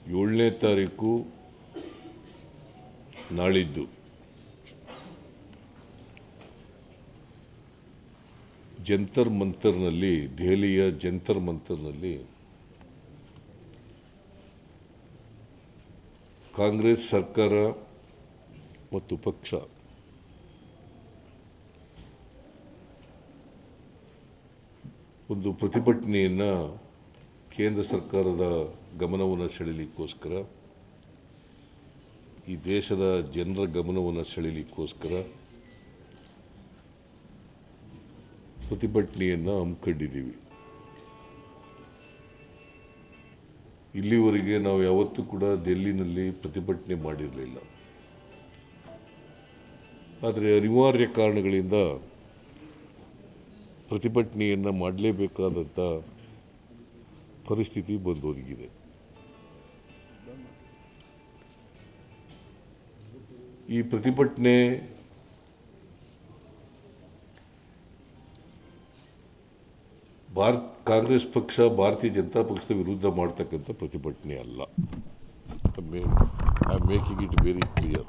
7ನೇ ತಾರೀಕು ನಾಳಿದ್ದು ಜಂತರ್ ಮಂತರ್ನಲ್ಲಿ, ದೆಹಲಿಯ ಜಂತರ್ ಮಂತರ್ನಲ್ಲಿ ಕಾಂಗ್ರೆಸ್ ಸರ್ಕಾರ ಮತ್ತು ಪಕ್ಷ ಒಂದು ಪ್ರತಿಭಟನೆಯನ್ನು ಕೇಂದ್ರ ಸರ್ಕಾರದ ಗಮನವನ್ನು ಸೆಳೆಯಲಿಕ್ಕೋಸ್ಕರ, ಈ ದೇಶದ ಜನರ ಗಮನವನ್ನು ಸೆಳೆಯಲಿಕ್ಕೋಸ್ಕರ ಪ್ರತಿಭಟನೆಯನ್ನು ಹಮ್ಮಿಕೊಂಡಿದ್ದೀವಿ. ಇಲ್ಲಿವರೆಗೆ ನಾವು ಯಾವತ್ತೂ ಕೂಡ ದಿಲ್ಲಿನಲ್ಲಿ ಪ್ರತಿಭಟನೆ ಮಾಡಿರಲಿಲ್ಲ. ಆದರೆ ಅನಿವಾರ್ಯ ಕಾರಣಗಳಿಂದ ಪ್ರತಿಭಟನೆಯನ್ನು ಮಾಡಲೇಬೇಕಾದಂಥ ಪರಿಸ್ಥಿತಿ ಬಂದೊದಗಿದೆ. ಈ ಪ್ರತಿಭಟನೆ ಕಾಂಗ್ರೆಸ್ ಪಕ್ಷ ಭಾರತೀಯ ಜನತಾ ಪಕ್ಷದ ವಿರುದ್ಧ ಮಾಡ್ತಕ್ಕಂಥ ಪ್ರತಿಭಟನೆ ಅಲ್ಲ. I am making it very clear.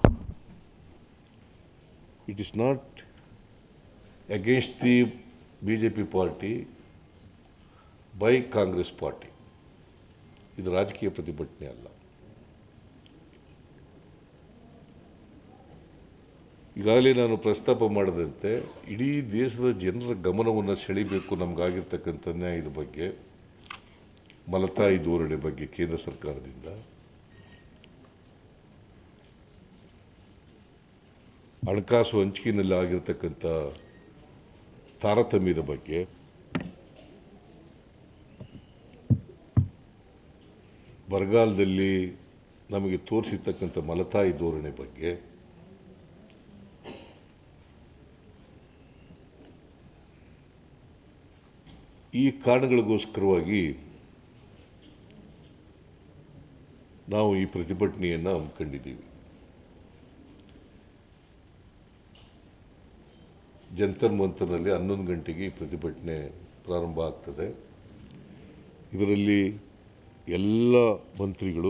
It is not against the BJP party by Congress party. ಇದು ರಾಜಕೀಯ ಪ್ರತಿಭಟನೆ ಅಲ್ಲ. ಈಗಾಗಲೇ ನಾನು ಪ್ರಸ್ತಾಪ ಮಾಡಿದಂತೆ ಇಡೀ ದೇಶದ ಜನರ ಗಮನವನ್ನು ಸೆಳೆಯಬೇಕು ನಮಗಾಗಿರ್ತಕ್ಕಂಥ ನ್ಯಾಯದ ಬಗ್ಗೆ, ಮಲತಾಯಿ ಧೋರಣೆ ಬಗ್ಗೆ ಕೇಂದ್ರ ಸರ್ಕಾರದಿಂದ, ಹಣಕಾಸು ಹಂಚಿಕೆಯಲ್ಲಿ ಆಗಿರ್ತಕ್ಕಂಥ ತಾರತಮ್ಯದ ಬಗ್ಗೆ, ಬರಗಾಲದಲ್ಲಿ ನಮಗೆ ತೋರಿಸಿರ್ತಕ್ಕಂಥ ಮಲತಾಯಿ ಧೋರಣೆ ಬಗ್ಗೆ, ಈ ಕಾರಣಗಳಿಗೋಸ್ಕರವಾಗಿ ನಾವು ಈ ಪ್ರತಿಭಟನೆಯನ್ನು ಹಮ್ಮಿಕೊಂಡಿದ್ದೀವಿ. ಜಂತರ್ ಮಂತರ್ನಲ್ಲಿ 11 ಗಂಟೆಗೆ ಈ ಪ್ರತಿಭಟನೆ ಪ್ರಾರಂಭ ಆಗ್ತದೆ. ಇದರಲ್ಲಿ ಎಲ್ಲ ಮಂತ್ರಿಗಳು,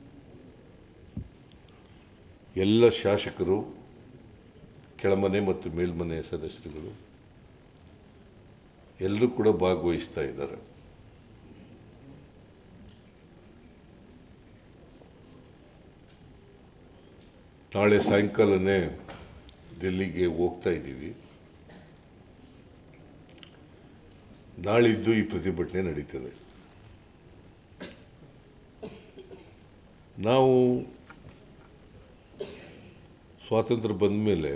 ಎಲ್ಲ ಶಾಸಕರು, ಕೆಳಮನೆ ಮತ್ತು ಮೇಲ್ಮನೆ ಸದಸ್ಯರುಗಳು ಎಲ್ಲರೂ ಕೂಡ ಭಾಗವಹಿಸ್ತಾ ಇದ್ದಾರೆ. ನಾಳೆ ಸಾಯಂಕಾಲನೇ ದಿಲ್ಲಿಗೆ ಹೋಗ್ತಾ ಇದ್ದೀವಿ. ನಾಳಿದ್ದು ಈ ಪ್ರತಿಭಟನೆ ನಡೀತದೆ. ನಾವು ಸ್ವಾತಂತ್ರ್ಯ ಬಂದ ಮೇಲೆ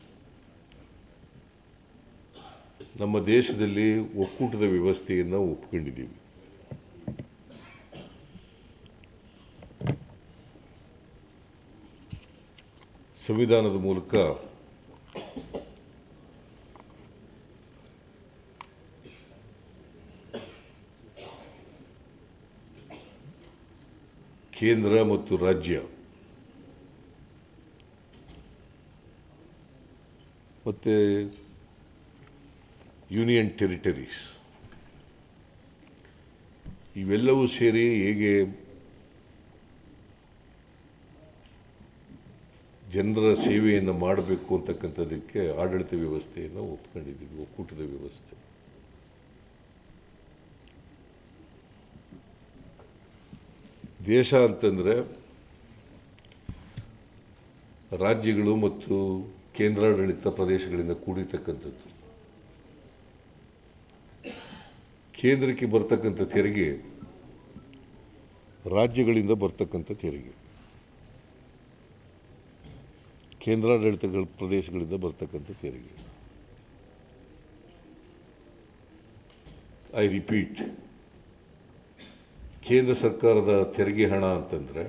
ನಮ್ಮ ದೇಶದಲ್ಲಿ ಒಕ್ಕೂಟದ ವ್ಯವಸ್ಥೆಯನ್ನು ಒಪ್ಕೊಂಡಿದ್ದೀವಿ. ಸಂವಿಧಾನದ ಮೂಲಕ ಕೇಂದ್ರ ಮತ್ತು ರಾಜ್ಯ ಮತ್ತು ಯೂನಿಯನ್ ಟೆರಿಟರೀಸ್ ಇವೆಲ್ಲವೂ ಸೇರಿ ಹೇಗೆ ಜನರ ಸೇವೆಯನ್ನು ಮಾಡಬೇಕು ಅಂತಕ್ಕಂಥದ್ದಕ್ಕೆ ಆಡಳಿತ ವ್ಯವಸ್ಥೆಯನ್ನು ಒಪ್ಕೊಂಡಿದ್ದೀವಿ, ಒಕ್ಕೂಟದ ವ್ಯವಸ್ಥೆ. ದೇಶ ಅಂತಂದರೆ ರಾಜ್ಯಗಳು ಮತ್ತು ಕೇಂದ್ರಾಡಳಿತ ಪ್ರದೇಶಗಳಿಂದ ಕೂಡಿರ್ತಕ್ಕಂಥದ್ದು. ಕೇಂದ್ರಕ್ಕೆ ಬರ್ತಕ್ಕಂಥ ತೆರಿಗೆ ರಾಜ್ಯಗಳಿಂದ ಬರ್ತಕ್ಕಂಥ ತೆರಿಗೆ, ಕೇಂದ್ರಾಡಳಿತ ಪ್ರದೇಶಗಳಿಂದ ಬರ್ತಕ್ಕಂಥ ತೆರಿಗೆ. ಐ ರಿಪೀಟ್, ಕೇಂದ್ರ ಸರ್ಕಾರದ ತೆರಿಗೆ ಹಣ ಅಂತಂದರೆ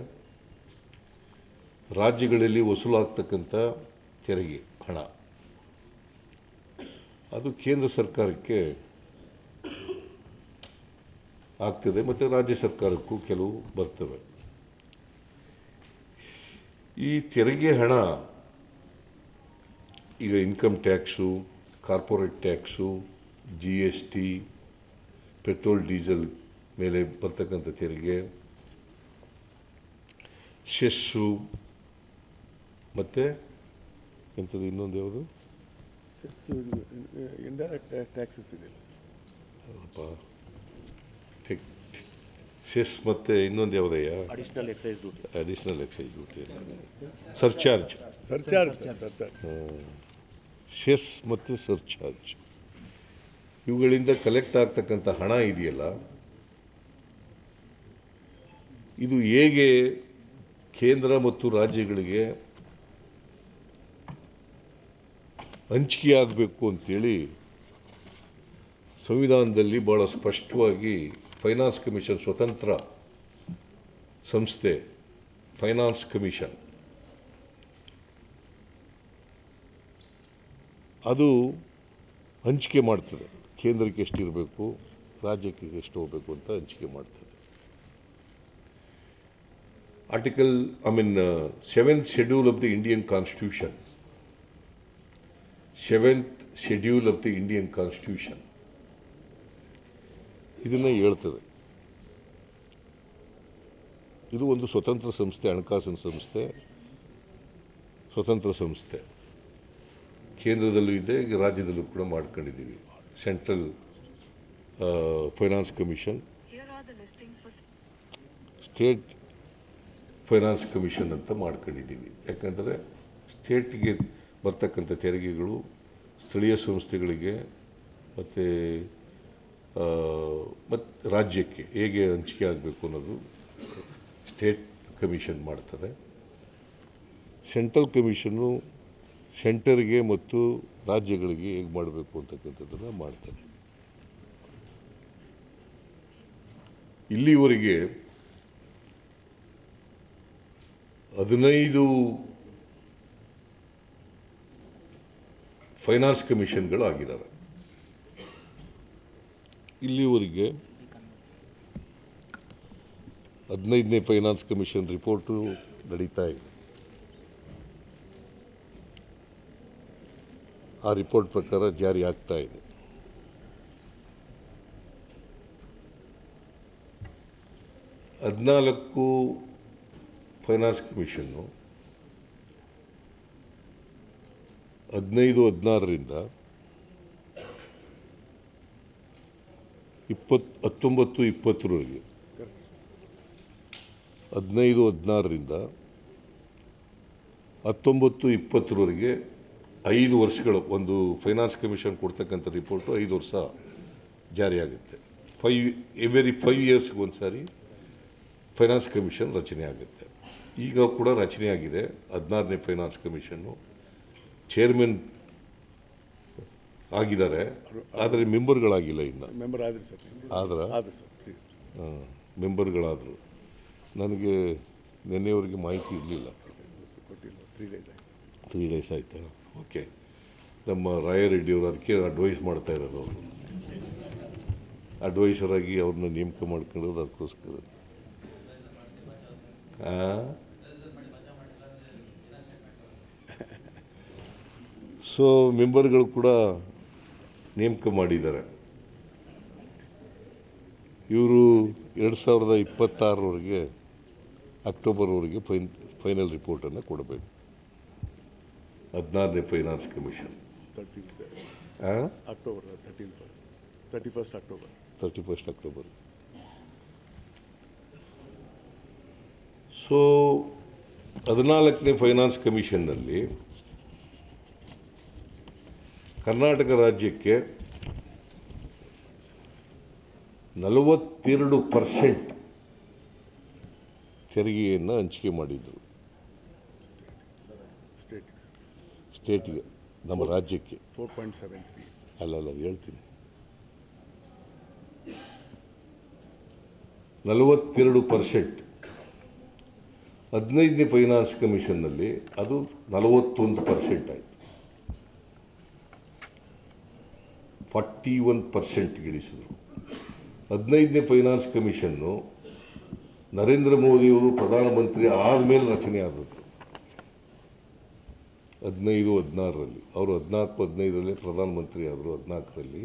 ರಾಜ್ಯಗಳಲ್ಲಿ ವಸೂಲಾಗ್ತಕ್ಕಂಥ ತೆರಿಗೆ ಹಣ, ಅದು ಕೇಂದ್ರ ಸರ್ಕಾರಕ್ಕೆ ಆಗ್ತದೆ ಮತ್ತು ರಾಜ್ಯ ಸರ್ಕಾರಕ್ಕೂ ಕೆಲವು ಬರ್ತವೆ. ಈ ತೆರಿಗೆ ಹಣ ಈಗ income tax, corporate tax, GST, petrol diesel ಮೇಲೆ ಬರ್ತಕ್ಕಂಥ ತೆರಿಗೆ, ಸೆಸ್ಸು ಮತ್ತು ಎಂಥದ್ದು ಇನ್ನೊಂದು ಯಾವುದು ಇಂಡೈರೆಕ್ಟ್ ಟ್ಯಾಕ್ಸಸ್ ಇದೆಯಲ್ಲ ಅಪ್ಪ ಸೆಸ್ ಮತ್ತು ಇನ್ನೊಂದು ಯಾವುದಯ್ಯ additional excise duty surcharge surcharge cess ಮತ್ತು ಸರ್ಚಾರ್ಜ್ ಇವುಗಳಿಂದ ಕಲೆಕ್ಟ್ ಆಗ್ತಕ್ಕಂಥ ಹಣ ಇದೆಯಲ್ಲ, ಇದು ಹೇಗೆ ಕೇಂದ್ರ ಮತ್ತು ರಾಜ್ಯಗಳಿಗೆ ಹಂಚಿಕೆ ಆಗಬೇಕು ಅಂತೇಳಿ ಸಂವಿಧಾನದಲ್ಲಿ ಭಾಳ ಸ್ಪಷ್ಟವಾಗಿ ಫೈನಾನ್ಸ್ ಕಮಿಷನ್, ಸ್ವತಂತ್ರ ಸಂಸ್ಥೆ ಫೈನಾನ್ಸ್ ಕಮಿಷನ್, ಅದು ಹಂಚಿಕೆ ಮಾಡ್ತದೆ. ಕೇಂದ್ರಕ್ಕೆ ಎಷ್ಟಿರಬೇಕು, ರಾಜ್ಯಕ್ಕೆ ಎಷ್ಟು ಹೋಗಬೇಕು ಅಂತ ಹಂಚಿಕೆ ಮಾಡ್ತದೆ. Article seventh schedule of the Indian constitution, seventh schedule of the Indian constitution ಇದನ್ನು ಹೇಳ್ತದೆ. ಇದು ಒಂದು ಸ್ವತಂತ್ರ ಸಂಸ್ಥೆ, ಹಣಕಾಸಿನ ಸಂಸ್ಥೆ, ಸ್ವತಂತ್ರ ಸಂಸ್ಥೆ. ಕೇಂದ್ರದಲ್ಲೂ ಇದೆ, ರಾಜ್ಯದಲ್ಲೂ ಕೂಡ ಮಾಡ್ಕೊಂಡಿದ್ದೀವಿ. Central finance commission, state finance commission ಅಂತ ಮಾಡ್ಕೊಂಡಿದ್ದೀವಿ. ಯಾಕಂದರೆ ಸ್ಟೇಟ್ಗೆ ಬರ್ತಕ್ಕಂಥ ತೆರಿಗೆಗಳು ಸ್ಥಳೀಯ ಸಂಸ್ಥೆಗಳಿಗೆ ಮತ್ತು ರಾಜ್ಯಕ್ಕೆ ಹೇಗೆ ಹಂಚಿಕೆ ಆಗಬೇಕು ಅನ್ನೋದು ಸ್ಟೇಟ್ ಕಮಿಷನ್ ಮಾಡ್ತದೆ. ಸೆಂಟ್ರಲ್ ಕಮಿಷನ್ನು ಸೆಂಟರ್ಗೆ ಮತ್ತು ರಾಜ್ಯಗಳಿಗೆ ಹೇಗೆ ಮಾಡಬೇಕು ಅಂತಕ್ಕಂಥದ್ದನ್ನು ಮಾಡ್ತದೆ. ಇಲ್ಲಿವರೆಗೆ 15 ಫೈನಾನ್ಸ್ ಕಮಿಷನ್ಗಳು ಆಗಿದ್ದಾವೆ. ಇಲ್ಲಿವರೆಗೆ 15ನೇ ಫೈನಾನ್ಸ್ ಕಮಿಷನ್ ರಿಪೋರ್ಟು ನಡೀತಾ ಇದೆ. ಆ ರಿಪೋರ್ಟ್ ಪ್ರಕಾರ ಜಾರಿ ಆಗ್ತಾ ಇದೆ. ಹದಿನಾಲ್ಕು ಫೈನಾನ್ಸ್ ಕಮಿಷನ್ನು 15-16ರಿಂದ 19-20ರವರೆಗೆ, 15-16ರಿಂದ 19-20ರವರೆಗೆ 5 ವರ್ಷಗಳು ಒಂದು ಫೈನಾನ್ಸ್ ಕಮಿಷನ್ ಕೊಡ್ತಕ್ಕಂಥ ರಿಪೋರ್ಟು 5 ವರ್ಷ ಜಾರಿಯಾಗುತ್ತೆ. ಎವ್ರಿ 5 ಇಯರ್ಸ್ಗೆ ಒಂದು ಸಾರಿ ಫೈನಾನ್ಸ್ ಕಮಿಷನ್ ರಚನೆ ಆಗುತ್ತೆ. ಈಗ ಕೂಡ ರಚನೆ ಆಗಿದೆ 16ನೇ ಫೈನಾನ್ಸ್ ಕಮಿಷನ್ನು. ಚೇರ್ಮನ್ ಆಗಿದ್ದಾರೆ, ಆದರೆ ಮೆಂಬರ್ಗಳಾಗಿಲ್ಲ ಇನ್ನು. ಮೆಂಬರ್ ಆದ್ರಿ ಸರ್, ಮೆಂಬರ್ಗಳಾದರು. ನನಗೆ ನಿನ್ನೆವರೆಗೆ ಮಾಹಿತಿ ಇರಲಿಲ್ಲ. 3 ಡೇಸ್ ಆಯಿತಾ? ಓಕೆ. ನಮ್ಮ ರಾಯರೆಡ್ಡಿಯವರು ಅದಕ್ಕೆ ಅಡ್ವೈಸ್ ಮಾಡ್ತಾ ಇರೋದು. ಅವರು ಅಡ್ವೈಸರಾಗಿ ಅವ್ರನ್ನ ನೇಮಕ ಮಾಡ್ಕೊಳ್ಳೋದು ಅದಕ್ಕೋಸ್ಕರ. ಸೊ ಮೆಂಬರ್ಗಳು ಕೂಡ ನೇಮಕ ಮಾಡಿದ್ದಾರೆ. ಇವರು 2026ರವರೆಗೆ ಅಕ್ಟೋಬರ್ವರೆಗೆ ಫೈನಲ್ ರಿಪೋರ್ಟನ್ನು ಕೊಡಬೇಕು. 16ನೇ ಫೈನಾನ್ಸ್ ಕಮಿಷನ್ ಅಕ್ಟೋಬರ್ 31 ಅಕ್ಟೋಬರ್. ಸೊ 14ನೇ ಫೈನಾನ್ಸ್ ಕಮಿಷನ್ನಲ್ಲಿ ಕರ್ನಾಟಕ ರಾಜ್ಯಕ್ಕೆ 42% ತೆರಿಗೆಯನ್ನು ಹಂಚಿಕೆ ಮಾಡಿದರು. ಸ್ಟೇಟಿಗೆ, ನಮ್ಮ ರಾಜ್ಯಕ್ಕೆ 4.73. ಅಲ್ಲ ಹೇಳ್ತೀನಿ, 42%. 15ನೇ ಫೈನಾನ್ಸ್ ಕಮಿಷನ್ನಲ್ಲಿ ಅದು 41% ಆಯಿತು. 41% ಇಳಿಸಿದರು. 15ನೇ ಫೈನಾನ್ಸ್ ಕಮಿಷನ್ನು ನರೇಂದ್ರ ಮೋದಿಯವರು ಪ್ರಧಾನಮಂತ್ರಿ ಆದಮೇಲೆ ರಚನೆ ಆದದ್ದು. 15-16ರಲ್ಲಿ ಅವರು 14-15ರಲ್ಲಿ ಪ್ರಧಾನಮಂತ್ರಿ ಆದರು. 14ರಲ್ಲಿ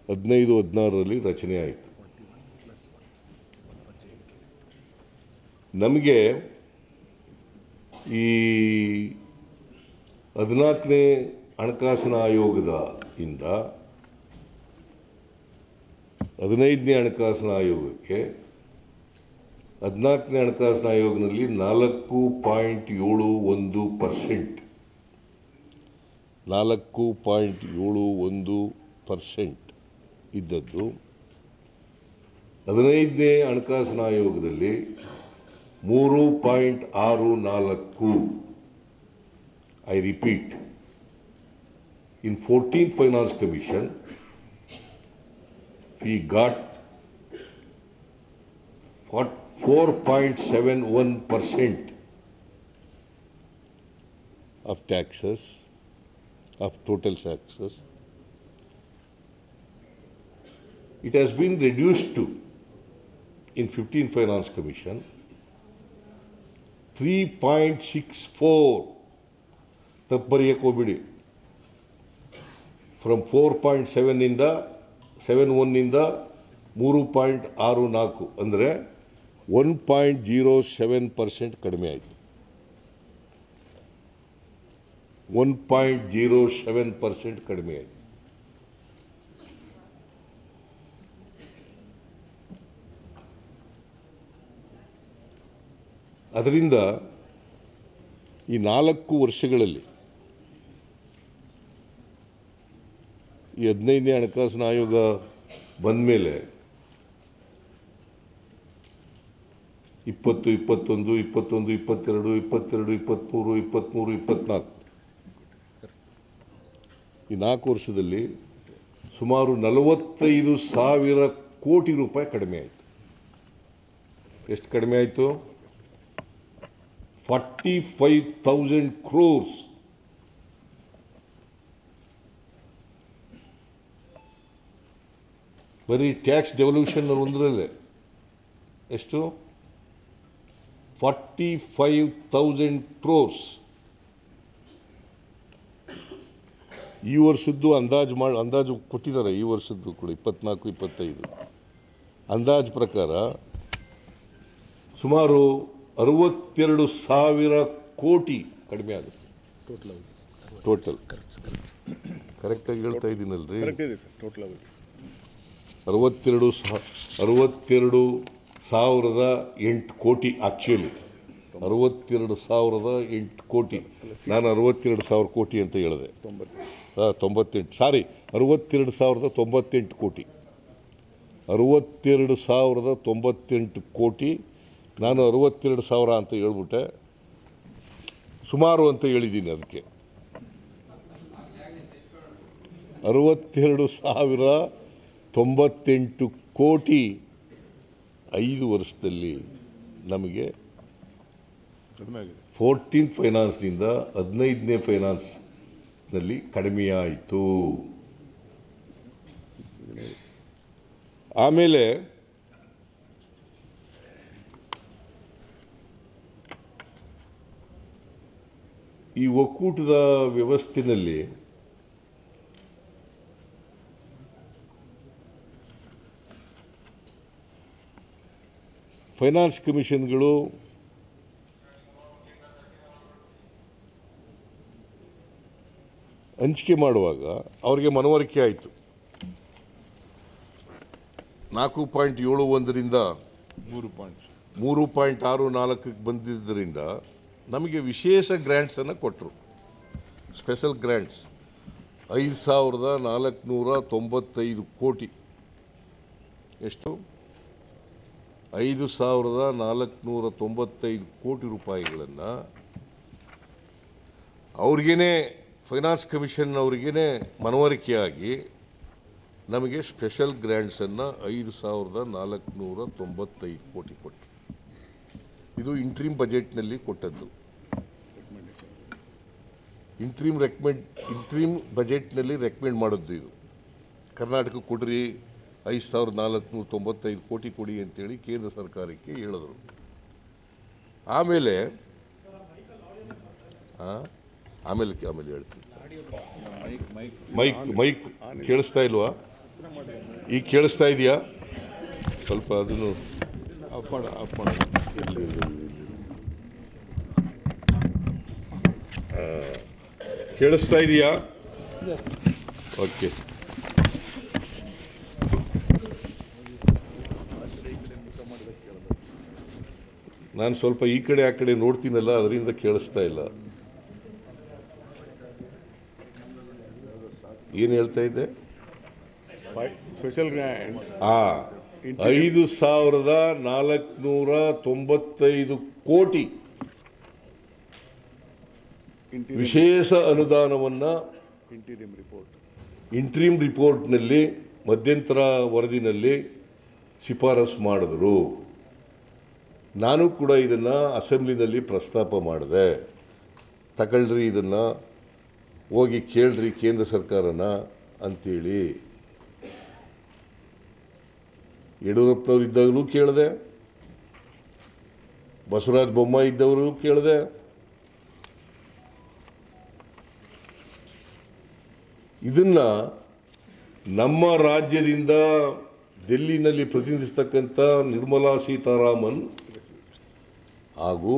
15-16ರಲ್ಲಿ ರಚನೆ ಆಯಿತು. ನಮಗೆ ಈ 14ನೇ ಹಣಕಾಸಿನ ಆಯೋಗದ ಇಂದ 15ನೇ ಹಣಕಾಸಿನ ಆಯೋಗಕ್ಕೆ 14ನೇ ಹಣಕಾಸಿನ ಆಯೋಗದಲ್ಲಿ 4.71% ಇದ್ದದ್ದು 15ನೇ ಹಣಕಾಸಿನ ಆಯೋಗದಲ್ಲಿ 3.64. I repeat, in 14th Finance Commission, we got 4.71% of taxes, of total taxes. It has been reduced to, in 15th Finance Commission, 3.64. ತಪ್ಪರಿಯಕ್ಕೆ ಹೋಗ್ಬಿಡಿ. ಫ್ರಮ್ 4.71 3.64 ಅಂದರೆ 1.07% ಕಡಿಮೆ ಆಯಿತು. 1.07% ಕಡಿಮೆ ಆಯಿತು. ಅದರಿಂದ ಈ 4 ವರ್ಷಗಳಲ್ಲಿ ಈ 15ನೇ ಹಣಕಾಸಿನ ಆಯೋಗ ಬಂದ ಮೇಲೆ 20, 21, 22, 23, 24 ಈ 4 ವರ್ಷದಲ್ಲಿ ಸುಮಾರು 45,000 ಕೋಟಿ ರೂಪಾಯಿ ಕಡಿಮೆ ಆಯಿತು. ಎಷ್ಟು ಕಡಿಮೆ ಆಯಿತು? 45,000 crores. ಬರೀ ಟ್ಯಾಕ್ಸ್ ಡೆವಲ್ಯೂಷನ್ ಒಂದರಲ್ಲೇ ಎಷ್ಟು? 45,000 crores. ಈ ವರ್ಷದ್ದು ಅಂದಾಜು ಕೊಟ್ಟಿದ್ದಾರೆ. ಈ ವರ್ಷದ್ದು ಕೂಡ 24-25 ಅಂದಾಜು ಪ್ರಕಾರ ಸುಮಾರು 62,000 ಕೋಟಿ ಕಡಿಮೆ ಆಗುತ್ತೆ. ಟೋಟಲ್ ಕರೆಕ್ಟಾಗಿ ಹೇಳ್ತಾ ಇದ್ದೀನಲ್ರಿ? 62,008 ಕೋಟಿ. ಆ್ಯಕ್ಚುಲಿ 62,008 ಕೋಟಿ. ನಾನು 62,000 ಕೋಟಿ ಅಂತ ಹೇಳಿದೆ. 62,098 ಕೋಟಿ. 62,098 ಕೋಟಿ. ನಾನು 62,000 ಅಂತ ಹೇಳ್ಬಿಟ್ಟೆ. ಸುಮಾರು ಅಂತ ಹೇಳಿದ್ದೀನಿ. ಅದಕ್ಕೆ 62,098 ಕೋಟಿ 5 ವರ್ಷದಲ್ಲಿ ನಮಗೆ 14th ಫೈನಾನ್ಸ್ನಿಂದ 15ನೇ ಫೈನಾನ್ಸ್ನಲ್ಲಿ ಕಡಿಮೆಯಾಯಿತು. ಆಮೇಲೆ ಈ ಒಕ್ಕೂಟದ ವ್ಯವಸ್ಥೆಯಲ್ಲಿ ಫೈನಾನ್ಸ್ ಕಮಿಷನ್ಗಳು ಹಂಚಿಕೆ ಮಾಡುವಾಗ ಅವರಿಗೆ ಮನವರಿಕೆ ಆಯಿತು. 4.71ರಿಂದ 3.64ಕ್ಕೆ ಬಂದಿದ್ದರಿಂದ ನಮಗೆ ವಿಶೇಷ ಗ್ರ್ಯಾಂಟ್ಸನ್ನು ಕೊಟ್ಟರು. ಸ್ಪೆಷಲ್ ಗ್ರ್ಯಾಂಟ್ಸ್ 5,495 ಕೋಟಿ. ಎಷ್ಟು? 5,495 ಕೋಟಿ ರೂಪಾಯಿಗಳನ್ನು ಅವ್ರಿಗೇನೆ ಫೈನಾನ್ಸ್ ಕಮಿಷನ್ ಅವ್ರಿಗೇನೆ ಮನವರಿಕೆಯಾಗಿ ನಮಗೆ ಸ್ಪೆಷಲ್ ಗ್ರ್ಯಾಂಟ್ಸನ್ನು 5,495 ಕೋಟಿ ಕೊಟ್ಟರು. ಇದು ಇಂಟ್ರೀಮ್ ಬಜೆಟ್ನಲ್ಲಿ ಕೊಟ್ಟದ್ದು. ಇಂಟ್ರೀಮ್ ಬಜೆಟ್ನಲ್ಲಿ ರೆಕಮೆಂಡ್ ಮಾಡೋದು. ಇದು ಕರ್ನಾಟಕ ಕೊಡ್ರಿ 5,495 ಕೋಟಿ ಕೊಡಿ ಅಂತೇಳಿ ಕೇಂದ್ರ ಸರ್ಕಾರಕ್ಕೆ ಹೇಳಿದರು. ಆಮೇಲೆ ಹೇಳ್ತೀನಿ. ಮೈಕ್ ಕೇಳಿಸ್ತಾ ಇಲ್ವಾ? ಈಗ ಕೇಳಿಸ್ತಾ ಇದೆಯಾ? ಸ್ವಲ್ಪ ಅದನ್ನು ಆಫ್ ಮಾಡ ಕೇಳಿಸ್ತಾ ಇದೆಯಾ? ಓಕೆ. ನಾನು ಸ್ವಲ್ಪ ಈ ಕಡೆ ಆ ಕಡೆ ನೋಡ್ತೀನಲ್ಲ, ಅದರಿಂದ ಕೇಳಿಸ್ತಾ ಇಲ್ಲ. ಏನು ಹೇಳ್ತಾ ಇದ್ದೆ? ಸ್ಪೆಷಲ್ ಗ್ರ್ಯಾಂಡ್ 5,495 ಕೋಟಿ ವಿಶೇಷ ಅನುದಾನವನ್ನು ಇಂಟ್ರೀಮ್ ರಿಪೋರ್ಟ್ನಲ್ಲಿ, ಮಧ್ಯಂತರ ವರದಿನಲ್ಲಿ ಶಿಫಾರಸು ಮಾಡಿದ್ರು. ನಾನು ಕೂಡ ಇದನ್ನು ಅಸೆಂಬ್ಲಿನಲ್ಲಿ ಪ್ರಸ್ತಾಪ ಮಾಡಿದೆ. ತಗೊಳ್ರಿ, ಇದನ್ನು ಹೋಗಿ ಕೇಳ್ರಿ ಕೇಂದ್ರ ಸರ್ಕಾರನ ಅಂತೇಳಿ. ಯಡಿಯೂರಪ್ಪನವ್ರು ಇದ್ದಾಗಲೂ ಕೇಳಿದೆ, ಬಸವರಾಜ ಬೊಮ್ಮಾಯಿ ಇದ್ದವರು ಕೇಳಿದೆ. ಇದನ್ನು ನಮ್ಮ ರಾಜ್ಯದಿಂದ ಡೆಲ್ಲಿನಲ್ಲಿ ಪ್ರತಿನಿಧಿಸ್ತಕ್ಕಂಥ ನಿರ್ಮಲಾ ಸೀತಾರಾಮನ್ ಹಾಗೂ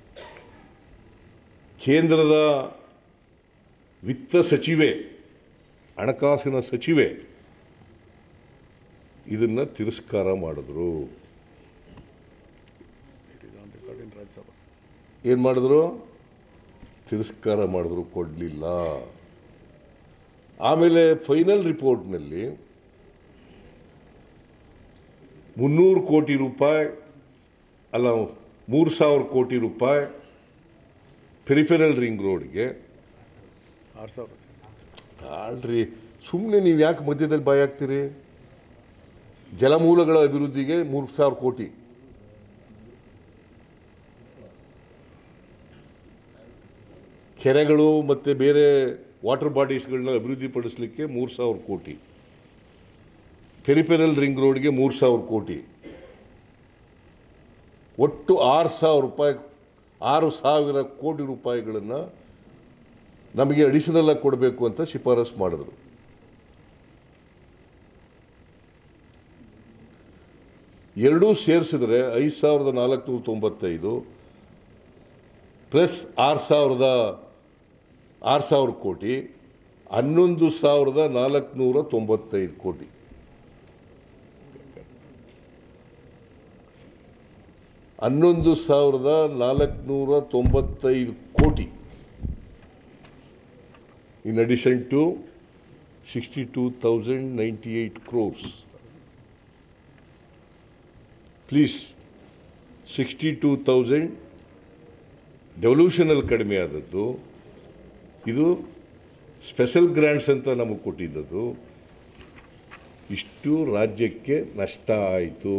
ಕೇಂದ್ರದ ವಿತ್ತ ಸಚಿವೆ, ಹಣಕಾಸಿನ ಸಚಿವೆ ಇದನ್ನು ತಿರಸ್ಕಾರ ಮಾಡಿದ್ರು. ಏನು ಮಾಡಿದ್ರು? ತಿರಸ್ಕಾರ ಮಾಡಿದ್ರು, ಕೊಡಲಿಲ್ಲ. ಆಮೇಲೆ ಫೈನಲ್ ರಿಪೋರ್ಟ್ನಲ್ಲಿ 300 ಕೋಟಿ ರೂಪಾಯಿ ಅಲ್ಲ 3,000 ಕೋಟಿ ರೂಪಾಯಿ ಪೆರಿಫೆರಲ್ ರಿಂಗ್ ರೋಡ್ಗೆ. 6,000 ಆಲ್ರಿ, ಸುಮ್ಮನೆ ನೀವು ಯಾಕೆ ಮಧ್ಯದಲ್ಲಿ ಬಾಯಿ ಹಾಕ್ತೀರಿ? ಜಲಮೂಲಗಳ ಅಭಿವೃದ್ಧಿಗೆ 3,000 ಕೋಟಿ, ಕೆರೆಗಳು ಮತ್ತು ಬೇರೆ ವಾಟರ್ ಬಾಡೀಸ್ಗಳನ್ನ ಅಭಿವೃದ್ಧಿಪಡಿಸಲಿಕ್ಕೆ 3,000 ಕೋಟಿ, ಪೆರಿಫೆರಲ್ ರಿಂಗ್ ರೋಡ್ಗೆ 3,000 ಕೋಟಿ, ಒಟ್ಟು 6,000 ಕೋಟಿ ರೂಪಾಯಿಗಳನ್ನು ನಮಗೆ ಅಡಿಷನಲ್ ಆಗಿ ಕೊಡಬೇಕು ಅಂತ ಶಿಫಾರಸು ಮಾಡಿದ್ರು. ಎರಡೂ ಸೇರಿಸಿದ್ರೆ 5,495 ಪ್ಲಸ್ 6,000 ಕೋಟಿ 11,495 ಕೋಟಿ. $11,495 in addition to 62,098 crores. Please, 62,000 ಡೆವಲ್ಯೂಷನಲ್ಲಿ ಕಡಿಮೆ ಆದದ್ದು, ಇದು ಸ್ಪೆಷಲ್ ಗ್ರಾಂಟ್ಸ್ ಅಂತ ನಮಗೆ ಕೊಟ್ಟಿದ್ದದು. ಇಷ್ಟು ರಾಜ್ಯಕ್ಕೆ ನಷ್ಟ ಆಯಿತು.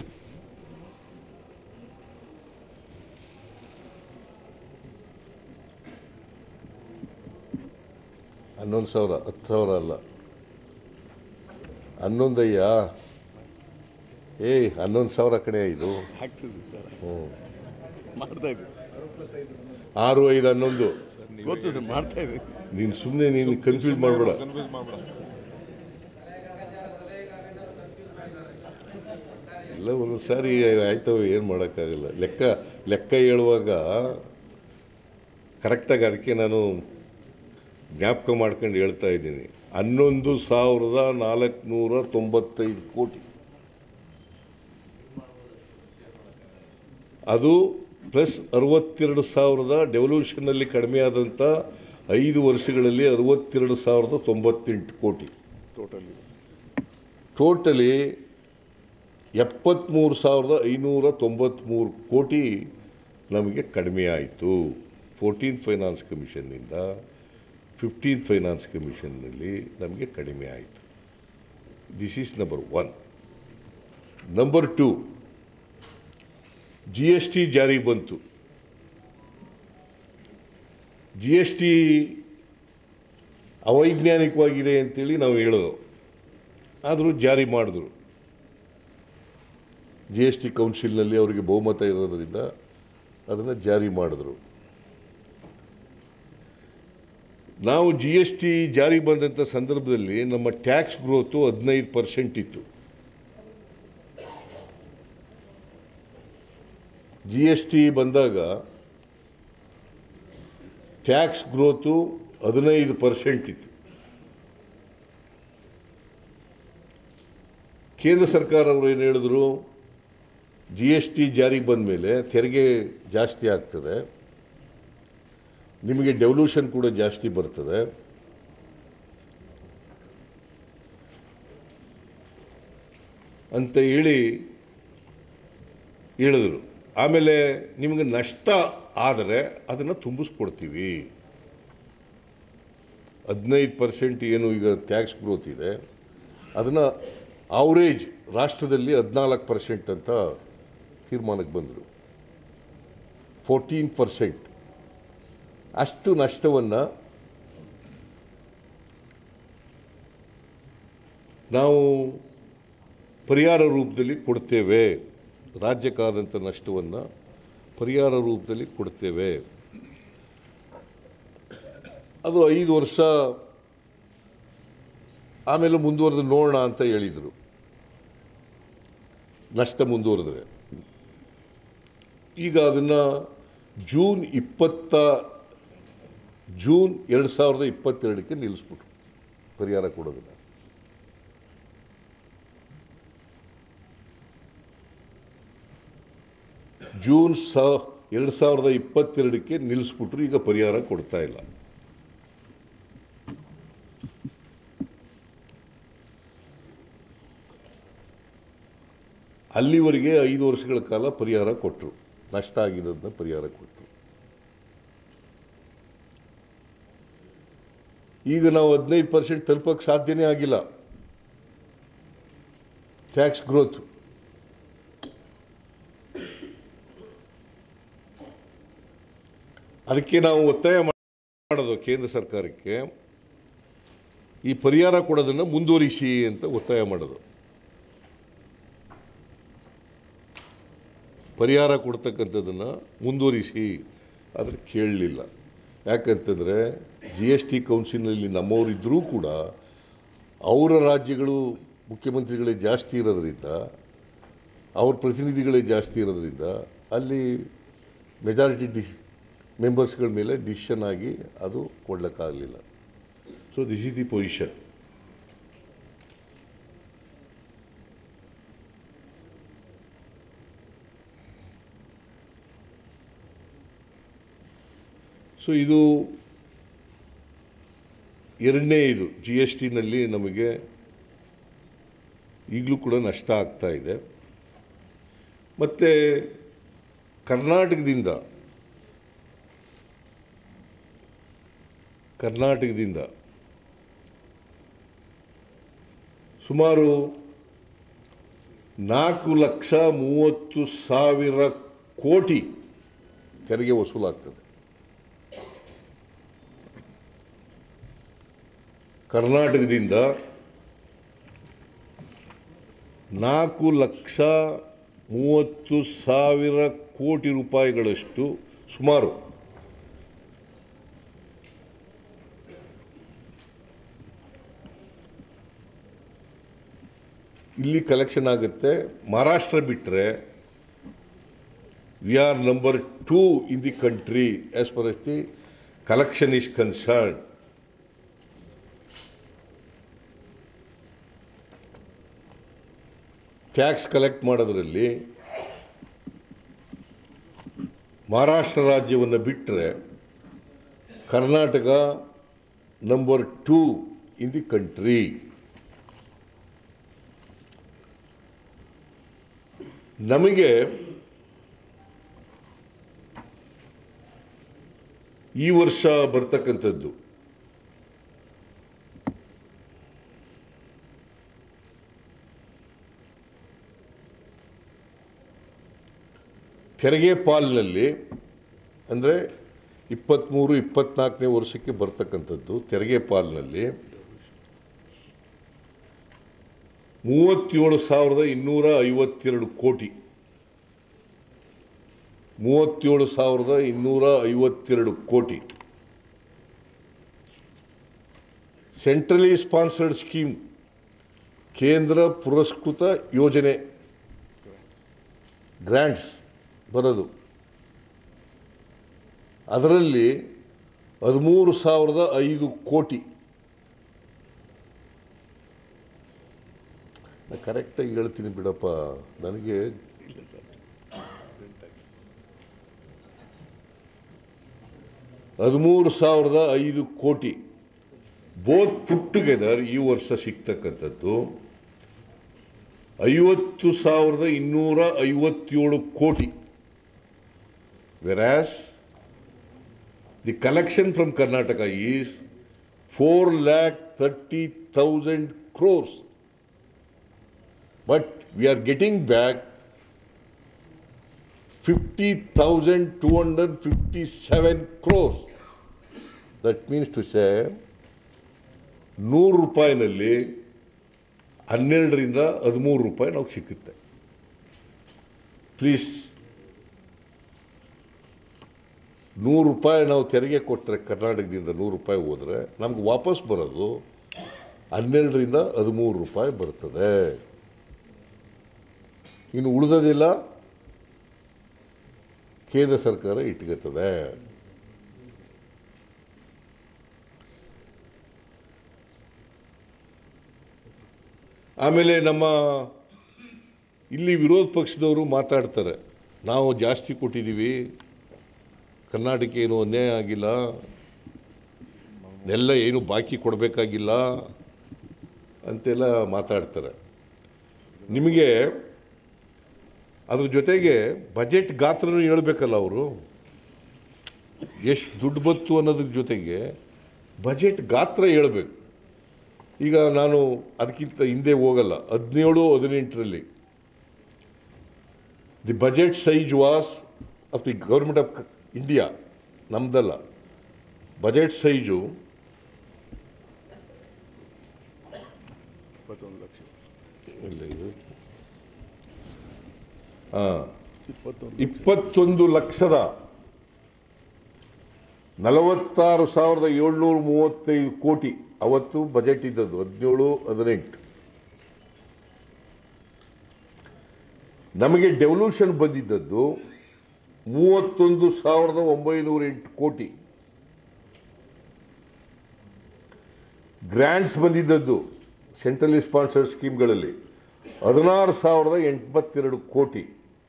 $11,000, 10,000 ಅಲ್ಲ, 11,000. 11,000 ಕಡೆ ಇದು. ಹ್ಞೂ, 6, 5, 11. ಗೊತ್ತು ಸರ್, ಮಾಡ್ತಾ ಇದ್ದೀವಿ. ನೀನು ಸುಮ್ಮನೆ ನೀನು ಕನ್ಫ್ಯೂಸ್ ಮಾಡಬೇಡ. ಇಲ್ಲ, ಒಂದೊಂದು ಸಾರಿ ಆಯ್ತವೆ, ಏನು ಮಾಡೋಕ್ಕಾಗಲ್ಲ. ಲೆಕ್ಕ ಹೇಳುವಾಗ ಕರೆಕ್ಟಾಗಿ ಅದಕ್ಕೆ ನಾನು ಜ್ಞಾಪಕ ಮಾಡ್ಕೊಂಡು ಹೇಳ್ತಾ ಇದ್ದೀನಿ. 11,495 ಕೋಟಿ, ಅದು ಪ್ಲಸ್ 62,000 ಡೆವಲ್ಯೂಷನ್ನಲ್ಲಿ ಕಡಿಮೆ ಆದಂಥ 5 ವರ್ಷಗಳಲ್ಲಿ 62,098 ಕೋಟಿ. ಟೋಟಲಿ 73,593 ಕೋಟಿ ನಮಗೆ ಕಡಿಮೆ ಆಯಿತು. 14th ಫೈನಾನ್ಸ್ ಕಮಿಷನ್ನಿಂದ 15th ಫೈನಾನ್ಸ್ ಕಮಿಷನ್ನಲ್ಲಿ ನಮಗೆ ಕಡಿಮೆ ಆಯಿತು. This is number 1. Number 2, GST ಜಾರಿ ಬಂತು. GST ಅವೈಜ್ಞಾನಿಕವಾಗಿದೆ ಅಂತೇಳಿ ನಾವು ಹೇಳೋದು, ಆದರೂ ಜಾರಿ ಮಾಡಿದ್ರು. GST ಕೌನ್ಸಿಲ್ನಲ್ಲಿ ಅವರಿಗೆ ಬಹುಮತ ಇರೋದರಿಂದ ಅದನ್ನು ಜಾರಿ ಮಾಡಿದ್ರು. ನಾವು GST ಜಾರಿ ಬಂದಂಥ ಸಂದರ್ಭದಲ್ಲಿ ನಮ್ಮ ಟ್ಯಾಕ್ಸ್ ಗ್ರೋತು 15% ಇತ್ತು. GST ಬಂದಾಗ ಟ್ಯಾಕ್ಸ್ ಗ್ರೋತು 15% ಇತ್ತು. ಕೇಂದ್ರ ಸರ್ಕಾರ ಅವರು ಏನು ಹೇಳಿದ್ರು, GST ಜಾರಿಗೆ ಬಂದ ಮೇಲೆ ತೆರಿಗೆ ಜಾಸ್ತಿ ಆಗ್ತದೆ, ನಿಮಗೆ ಡೆವಲ್ಯೂಷನ್ ಕೂಡ ಜಾಸ್ತಿ ಬರ್ತದೆ, ಅಂತ ಹೇಳಿದರು. ಆಮೇಲೆ ನಿಮಗೆ ನಷ್ಟ ಆದರೆ ಅದನ್ನು ತುಂಬಿಸ್ಕೊಡ್ತೀವಿ. 15% ಏನು ಈಗ ಟ್ಯಾಕ್ಸ್ ಗ್ರೋತ್ ಇದೆ, ಅದನ್ನು ಅವರೇಜ್ ರಾಷ್ಟ್ರದಲ್ಲಿ 14% ಅಂತ ತೀರ್ಮಾನಕ್ಕೆ ಬಂದರು. 14% ಅಷ್ಟು ನಷ್ಟವನ್ನು ನಾವು ಪರಿಹಾರ ರೂಪದಲ್ಲಿ ಕೊಡ್ತೇವೆ. ರಾಜ್ಯಕ್ಕಾದಂಥ ನಷ್ಟವನ್ನು ಪರಿಹಾರ ರೂಪದಲ್ಲಿ ಕೊಡ್ತೇವೆ. ಅದು 5 ವರ್ಷ ಆಮೇಲೆ ಮುಂದುವರೆದು ನೋಡೋಣ ಅಂತ ಹೇಳಿದರು. ನಷ್ಟ ಮುಂದುವರೆದ್ರೆ ಈಗ ಅದನ್ನು ಜೂನ್ 2022ಕ್ಕೆ ನಿಲ್ಲಿಸ್ಬಿಟ್ರು ಪರಿಹಾರ ಕೊಡೋದನ್ನು. ಜೂನ್ 2022ಕ್ಕೆ ನಿಲ್ಲಿಸ್ಬಿಟ್ರು. ಈಗ ಪರಿಹಾರ ಕೊಡ್ತಾ ಇಲ್ಲ. ಅಲ್ಲಿವರೆಗೆ 5 ವರ್ಷಗಳ ಕಾಲ ಪರಿಹಾರ ಕೊಟ್ಟರು, ನಷ್ಟ ಆಗಿರೋದನ್ನ ಪರಿಹಾರ ಕೊಟ್ಟರು. ಈಗ ನಾವು 15% ತಲುಪಕ್ಕೆ ಸಾಧ್ಯನೇ ಆಗಿಲ್ಲ. ಟ್ಯಾಕ್ಸ್ ಗ್ರೋತ್ ಅದಕ್ಕೆ ನಾವು ಒತ್ತಾಯ ಮಾಡೋದು ಕೇಂದ್ರ ಸರ್ಕಾರಕ್ಕೆ, ಈ ಪರಿಹಾರ ಕೊಡೋದನ್ನು ಮುಂದುವರಿಸಿ ಅಂತ ಒತ್ತಾಯ ಮಾಡೋದು. ಪರಿಹಾರ ಕೊಡ್ತಕ್ಕಂಥದ್ದನ್ನು ಮುಂದುವರಿಸಿ, ಆದರೆ ಕೇಳಲಿಲ್ಲ. ಯಾಕಂತಂದರೆ GST ಕೌನ್ಸಿಲ್ನಲ್ಲಿ ನಮ್ಮವರಿದ್ದರೂ ಕೂಡ ಅವರ ರಾಜ್ಯಗಳು ಮುಖ್ಯಮಂತ್ರಿಗಳೇ ಜಾಸ್ತಿ ಇರೋದ್ರಿಂದ, ಅವ್ರ ಪ್ರತಿನಿಧಿಗಳೇ ಜಾಸ್ತಿ ಇರೋದ್ರಿಂದ ಅಲ್ಲಿ ಮೆಜಾರಿಟಿ ಮೆಂಬರ್ಸ್ಗಳ ಮೇಲೆ ಡಿಸಿಷನ್ ಆಗಿ ಅದು ಕೊಡಲಿಕ್ಕಾಗಲಿಲ್ಲ. So this is the position. So ಇದು ಎರಡನೇ ಇದು GSTನಲ್ಲಿ ನಮಗೆ ಈಗಲೂ ಕೂಡ ನಷ್ಟ ಆಗ್ತಾ ಇದೆ. ಮತ್ತು ಕರ್ನಾಟಕದಿಂದ ಸುಮಾರು 4,30,000 ಕೋಟಿ ತೆರಿಗೆ ವಸೂಲಾಗ್ತದೆ. ಕರ್ನಾಟಕದಿಂದ 4,30,000 ಕೋಟಿ ರೂಪಾಯಿಗಳಷ್ಟು ಸುಮಾರು ಇಲ್ಲಿ ಕಲೆಕ್ಷನ್ ಆಗುತ್ತೆ. ಮಹಾರಾಷ್ಟ್ರ ಬಿಟ್ಟರೆ we are number 2 in the country as far as the collection is concern. Tax collect ಮಾಡೋದರಲ್ಲಿ ಮಹಾರಾಷ್ಟ್ರ ರಾಜ್ಯವನ್ನು ಬಿಟ್ಟರೆ Karnataka number 2 in the country. ನಮಗೆ ಈ ವರ್ಷ ಬರ್ತಕ್ಕಂಥದ್ದು ತೆರಿಗೆ ಪಾಲಿನಲ್ಲಿ, ಅಂದರೆ 23-24ನೇ ವರ್ಷಕ್ಕೆ ಬರ್ತಕ್ಕಂಥದ್ದು ತೆರಿಗೆ ಪಾಲಿನಲ್ಲಿ 37,252 ಕೋಟಿ. 37,252 ಕೋಟಿ. ಸೆಂಟ್ರಲಿ ಸ್ಪಾನ್ಸರ್ಡ್ ಸ್ಕೀಮ್, ಕೇಂದ್ರ ಪುರಸ್ಕೃತ ಯೋಜನೆ ಗ್ರ್ಯಾಂಟ್ಸ್ ಬರೋದು, ಅದರಲ್ಲಿ 13,005 ಕೋಟಿ. ಕರೆಕ್ಟಾಗಿ ಹೇಳ್ತೀನಿ ಬಿಡಪ್ಪ, ನನಗೆ 13,005 ಕೋಟಿ ಬೋತ್ ಪುಟ್ ಟುಗೆದರ್ ಈ ವರ್ಷ ಸಿಗ್ತಕ್ಕಂಥದ್ದು 50,257 ಕೋಟಿ. Versus the collection from Karnataka is 4,30,000 crores. But we are getting back 50,257 crores. That means to say, 100 ರೂಪಾಯಿನಲ್ಲಿ 12ರಿಂದ 13 ರೂಪಾಯಿ ನಾವು ಸಿಕ್ಕುತ್ತೆ. ಪ್ಲೀಸ್, 100 ರೂಪಾಯಿ ನಾವು ತೆರಿಗೆ ಕೊಟ್ಟರೆ ಕರ್ನಾಟಕದಿಂದ 100 ರೂಪಾಯಿ ಹೋದರೆ ನಮ್ಗೆ ವಾಪಸ್ ಬರೋದು 12ರಿಂದ 13 ರೂಪಾಯಿ ಬರ್ತದೆ. ಇನ್ನು ಉಳಿದೋದಿಲ್ಲ ಕೇಂದ್ರ ಸರ್ಕಾರ ಇಟ್ಕೊತದೆ. ಆಮೇಲೆ ನಮ್ಮ ಇಲ್ಲಿ ವಿರೋಧ ಪಕ್ಷದವರು ಮಾತಾಡ್ತಾರೆ, ನಾವು ಜಾಸ್ತಿ ಕೊಟ್ಟಿದ್ದೀವಿ, ಕರ್ನಾಟಕ ಏನು ಅನ್ಯಾಯ ಆಗಿಲ್ಲ, ಎಲ್ಲ ಏನು ಬಾಕಿ ಕೊಡಬೇಕಾಗಿಲ್ಲ ಅಂತೆಲ್ಲ ಮಾತಾಡ್ತಾರೆ. ನಿಮಗೆ ಅದ್ರ ಜೊತೆಗೆ ಬಜೆಟ್ ಗಾತ್ರನೂ ಹೇಳ್ಬೇಕಲ್ಲ ಅವರು, ಎಷ್ಟು ದುಡ್ಡು ಬಂತು ಅನ್ನೋದ್ರ ಜೊತೆಗೆ ಬಜೆಟ್ ಗಾತ್ರ ಹೇಳ್ಬೇಕು. ಈಗ ನಾನು ಅದಕ್ಕಿಂತ ಹಿಂದೆ ಹೋಗಲ್ಲ, 17-18ರಲ್ಲಿ the budget size was of the government of India, ನಮ್ದಲ್ಲ, ಬಜೆಟ್ ಸೈಜು 21 ಲಕ್ಷ. ಇಲ್ಲ ಇದು 21,46,735 ಕೋಟಿ ಅವತ್ತು ಬಜೆಟ್ ಇದ್ದದ್ದು 17-18. ನಮಗೆ ಡೆವಲ್ಯೂಷನ್ ಬಂದಿದ್ದದ್ದು 31,908 ಕೋಟಿ. ಗ್ರ್ಯಾಂಟ್ಸ್ ಬಂದಿದ್ದದ್ದು ಸೆಂಟ್ರಲಿ ಸ್ಪಾನ್ಸರ್ಡ್ ಸ್ಕೀಮ್ಗಳಲ್ಲಿ 16,082 ಕೋಟಿ.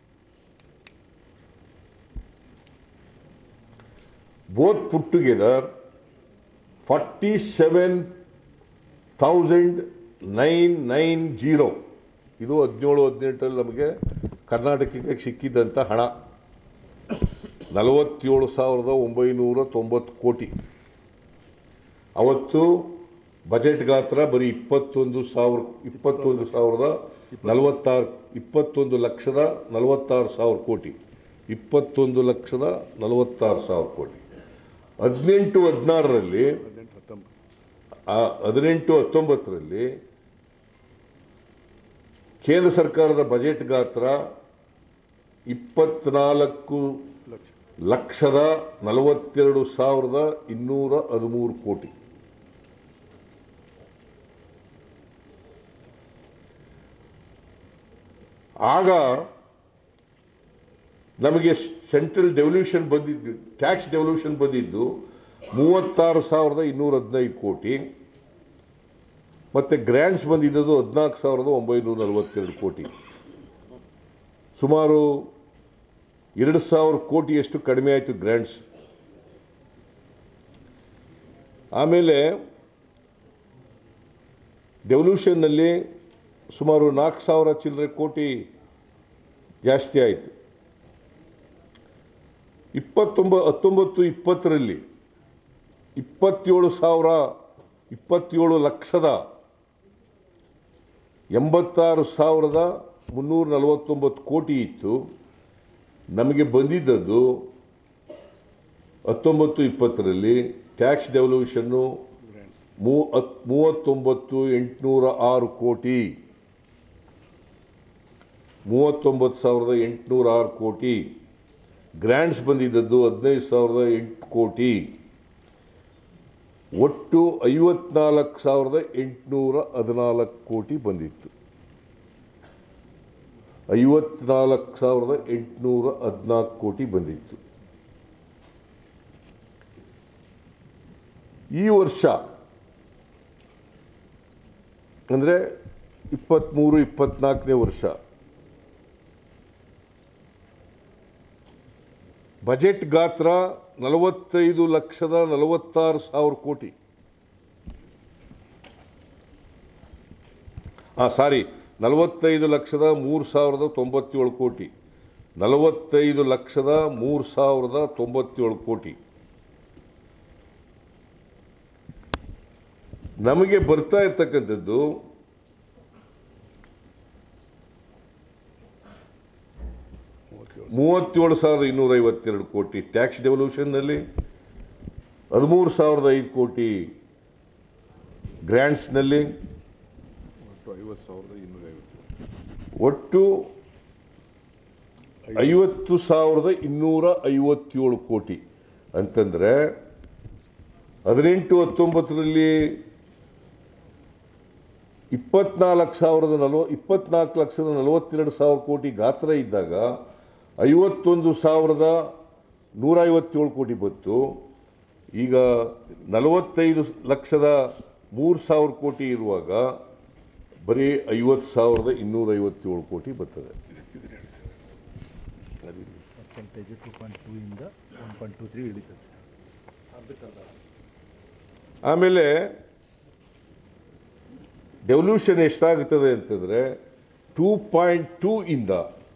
Both put together 47,990. ಇದು 17-18ರಲ್ಲಿ ನಮಗೆ ಕರ್ನಾಟಕಕ್ಕೆ ಸಿಕ್ಕಿದ್ದಂಥ ಹಣ 47,990 ಕೋಟಿ. ಅವತ್ತು ಬಜೆಟ್ ಗಾತ್ರ ಬರೀ 21,46,000 ಕೋಟಿ. 21,46,000 ಕೋಟಿ. 18-19ರಲ್ಲಿ 18-19ರಲ್ಲಿ ಕೇಂದ್ರ ಸರ್ಕಾರದ ಬಜೆಟ್ ಗಾತ್ರ 24,42,213 ಕೋಟಿ. ಆಗ ನಮಗೆ ಸೆಂಟ್ರಲ್ ಡೆವಲ್ಯೂಷನ್ ಬಂದಿದ್ದು, ಟ್ಯಾಕ್ಸ್ ಡೆವಲ್ಯೂಷನ್ ಬಂದಿದ್ದು 36,215 ಕೋಟಿ, ಮತ್ತು ಗ್ರ್ಯಾಂಟ್ಸ್ ಬಂದಿದ್ದದು 14,942 ಕೋಟಿ. ಸುಮಾರು 2,000 ಕೋಟಿಯಷ್ಟು ಕಡಿಮೆ ಆಯಿತು ಗ್ರ್ಯಾಂಟ್ಸ್. ಆಮೇಲೆ ಡೆವಲ್ಯೂಷನ್ನಲ್ಲಿ ಸುಮಾರು 4,000 ಚಿಲ್ಲರೆ ಕೋಟಿ ಜಾಸ್ತಿ ಆಯಿತು. 19-20ರಲ್ಲಿ 27,86,349 ಕೋಟಿ ಇತ್ತು. ನಮಗೆ ಬಂದಿದ್ದದ್ದು 19-20ರಲ್ಲಿ ಟ್ಯಾಕ್ಸ್ ಡೆವಲ್ಯೂಷನ್ನು 39,806 ಕೋಟಿ. 39,806 ಕೋಟಿ. ಗ್ರ್ಯಾಂಟ್ಸ್ ಬಂದಿದ್ದದ್ದು 15,008 ಕೋಟಿ. ಒಟ್ಟು 54,814 ಕೋಟಿ ಬಂದಿತ್ತು. 54,814 ಕೋಟಿ ಬಂದಿತ್ತು. ಈ ವರ್ಷ ಅಂದರೆ 23-24ನೇ ವರ್ಷ ಬಜೆಟ್ ಗಾತ್ರ 45,46,000 ಕೋಟಿ. ಸಾರಿ 45,03,097 ಕೋಟಿ. 45,03,097 ಕೋಟಿ. ನಮಗೆ ಬರ್ತಾ ಇರ್ತಕ್ಕಂಥದ್ದು 37,252 ಕೋಟಿ ಟ್ಯಾಕ್ಸ್ ಡೆವಲ್ಯೂಷನ್ನಲ್ಲಿ, 13,005 ಕೋಟಿ ಗ್ರ್ಯಾಂಟ್ಸ್ನಲ್ಲಿ, ಒಟ್ಟು 50,257 ಕೋಟಿ ಅಂತಂದರೆ 18-19ರಲ್ಲಿ 24,42,000 ಕೋಟಿ ಗಾತ್ರ ಇದ್ದಾಗ 51,157 ಕೋಟಿ ಬಂತು. ಈಗ 45,03,000 ಕೋಟಿ ಇರುವಾಗ ಬರೀ 50,257 ಕೋಟಿ ಬರ್ತದೆ. ಪರ್ಸೆಂಟೇಜ್ 2.2 ಇಂದ 1.23 ಇಳಿತದೆ. ಆಮೇಲೆ ಡೆವಲ್ಯೂಷನ್ ಎಷ್ಟಾಗುತ್ತದೆ ಅಂತಂದರೆ 2.2 ಇಂದ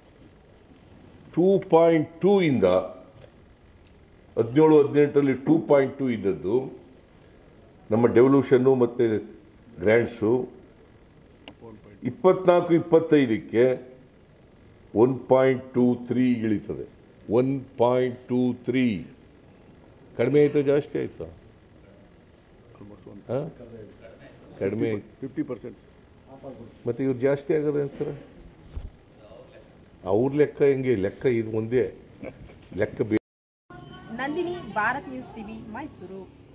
17-18ರಲ್ಲಿ 2.2 ಇದ್ದದ್ದು ನಮ್ಮ ಡೆವಲ್ಯೂಷನ್ನು ಮತ್ತು ಗ್ರ್ಯಾಂಟ್ಸು 24-25ಕ್ಕೆ 1.23 ಇಳಿತದೆ. 1.23 ಕಡಿಮೆ ಆಯಿತಾ ಜಾಸ್ತಿ ಆಯಿತಾ? ಕಡಿಮೆ 50%. ಮತ್ತು ಇವ್ರು ಜಾಸ್ತಿ ಆಗೋದು ಅಂತಾರೆ. ಅವ್ರ ಲೆಕ್ಕ ಹೆಂಗೆ? ಲೆಕ್ಕ ಇದು ಒಂದೇ ಲೆಕ್ಕ. Nandini, Bharat news TV, Mysuru.